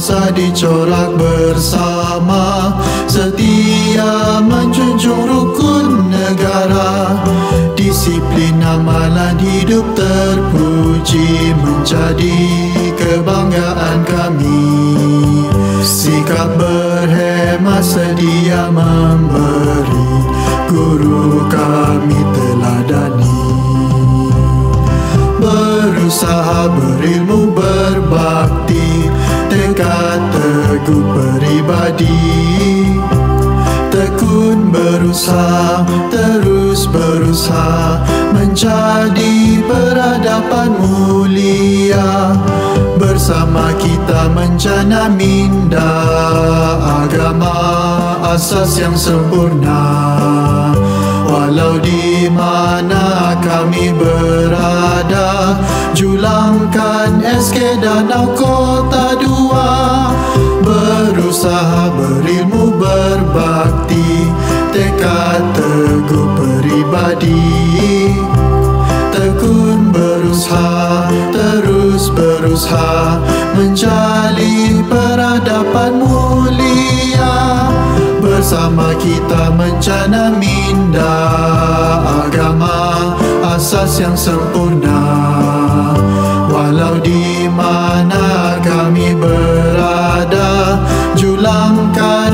bangsa dicorak bersama, setia menjunjung rukun negara, disiplin amalan hidup terpuji menjadi kebanggaan kami. Sikap berhemat sedia memberi, guru kami teladani. Berusaha berilmu berbakti, tekad teguh peribadi, tekun berusaha, terus berusaha menjadi peradaban mulia. Bersama kita menjana minda agama asas yang sempurna. Walau di mana kami berada, julangkan SK Danau Kota Dua. Berusaha berilmu berbakti, tekad teguh peribadi, tekun berusaha, terus berusaha menjalin peradaban mulia. Bersama kita mencana minda agama asas yang sempurna. Walau di mana kami berada, julangkan